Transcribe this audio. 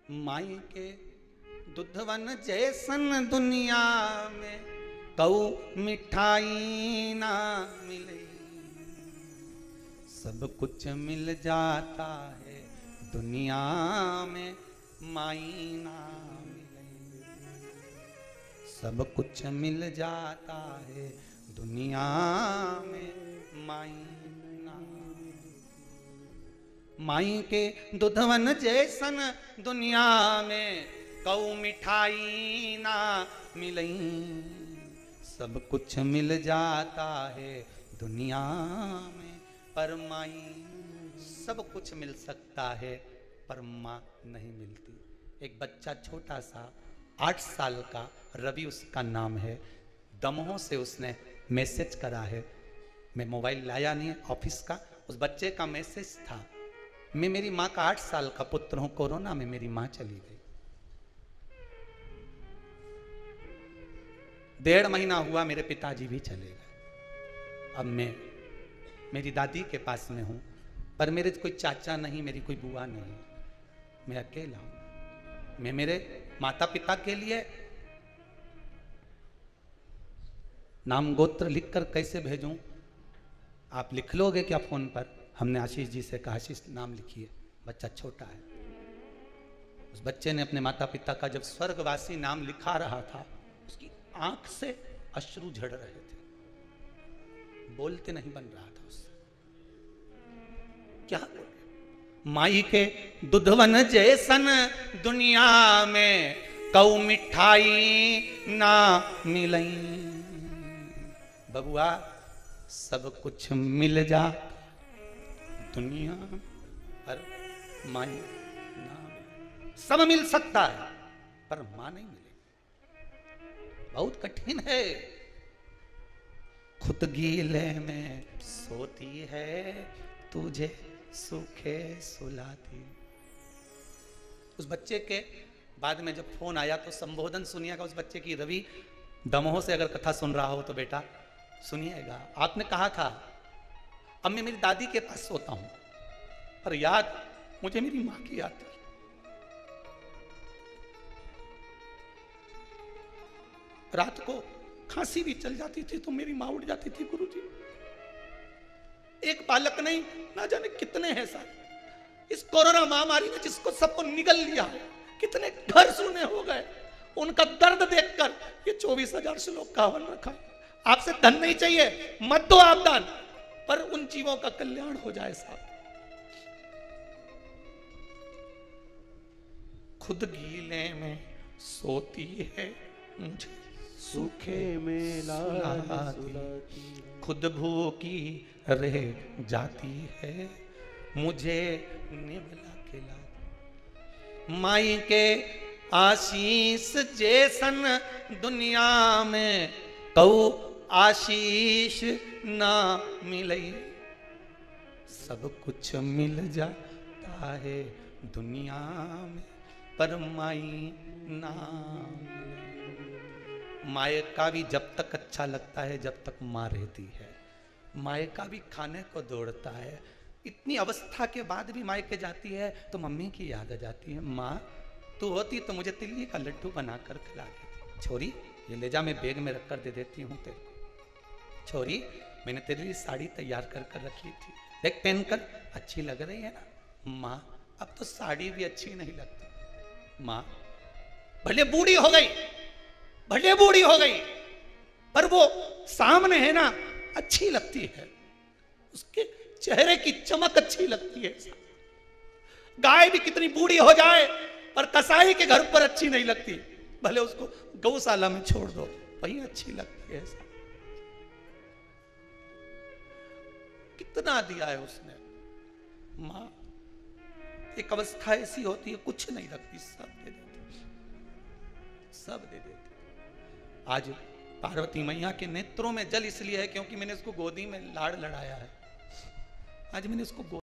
माई के दुधवन जैसन दुनिया में कऊ मिठाई ना मिले, सब कुछ मिल जाता है दुनिया में माई ना मिले, सब कुछ मिल जाता है दुनिया में माई ना। माई के दुधवन जैसन दुनिया में कऊ मिठाई ना मिलई, सब कुछ मिल जाता है दुनिया में पर माई। सब कुछ मिल सकता है पर माँ नहीं मिलती। एक बच्चा छोटा सा 8 साल का रवि उसका नाम है, दमोह से उसने मैसेज करा है। मैं मोबाइल लाया नहीं है ऑफिस का, उस बच्चे का मैसेज था, मैं मेरी माँ का 8 साल का पुत्र हूं, कोरोना में मेरी माँ चली गई, 1.5 महीना हुआ मेरे पिताजी भी चले गए। अब मैं मेरी दादी के पास में हूं, पर मेरे कोई चाचा नहीं, मेरी कोई बुआ नहीं, मैं अकेला हूं। मैं मेरे माता पिता के लिए नाम गोत्र लिखकर कैसे भेजूं? आप लिख लोगे क्या फोन पर? हमने आशीष जी से कहा आशीष नाम लिखिए, बच्चा छोटा है। उस बच्चे ने अपने माता पिता का जब स्वर्गवासी नाम लिखा रहा था, उसकी आंख से अश्रु झड़ रहे थे, बोलते नहीं बन रहा था उससे। क्या माई के दुधवन जैसन दुनिया में कऊ मिठाई ना मिलई, बबुआ सब कुछ मिल जा दुनिया पर माई ना। सब मिल सकता है पर मां नहीं मिलेगी, बहुत कठिन है। खुद गीले में सोती है, तुझे सूखे सुलाती। उस बच्चे के बाद में जब फोन आया तो संबोधन सुनिएगा उस बच्चे की। रवि दमोह से अगर कथा सुन रहा हो तो बेटा सुनिएगा, आपने कहा था अब मैं मेरी दादी के पास सोता हूं, पर याद मुझे मेरी मां की याद थी। रात को खांसी भी चल जाती थी तो मेरी मां उठ जाती थी, गुरुजी एक बालक नहीं ना जाने कितने हैं साथ। इस कोरोना महामारी ने जिसको सबको निगल लिया, कितने घर सुने हो गए, उनका दर्द देखकर ये 24,000 श्लोक का हवन रखा। आपसे धन नहीं चाहिए, मत दो आप दान, पर उन जीवों का कल्याण हो जाए साहब। खुद गीले में सोती है, मुझे सूखे में सुलाती, खुद भूखी रह जाती है, मुझे निभला खिलाती। माई के आशीष जैसन दुनिया में कऊ आशीष ना मिलई, सब कुछ मिल जाता है दुनिया में पर माई ना मिलई। मायका भी जब तक अच्छा लगता है जब तक माँ रहती है, मायका भी खाने को दौड़ता है। इतनी अवस्था के बाद भी मायके जाती है तो मम्मी की याद आ जाती है। माँ तू होती तो मुझे तिल्ली का लड्डू बनाकर खिला देती। छोरी ये ले जा, मैं बैग में रखकर दे देती हूँ तेरे को। छोरी मैंने तेरे लिए साड़ी तैयार कर कर रखी थी, देख पहनकर अच्छी लग रही है ना। माँ अब तो साड़ी भी अच्छी नहीं लगती। माँ भले बूढ़ी हो गई, भले बूढ़ी हो गई, पर वो सामने है ना अच्छी लगती है, उसके चेहरे की चमक अच्छी लगती है। गाय भी कितनी बूढ़ी हो जाए पर कसाई के घर पर अच्छी नहीं लगती, भले उसको गौशाला में छोड़ दो वही अच्छी लगती है। कितना दिया है उसने। माँ एक अवस्था ऐसी होती है कुछ नहीं रखती, सब दे देती, सब दे देती। आज पार्वती मैया के नेत्रों में जल इसलिए है क्योंकि मैंने उसको गोदी में लाड़ लड़ाया है। आज मैंने उसको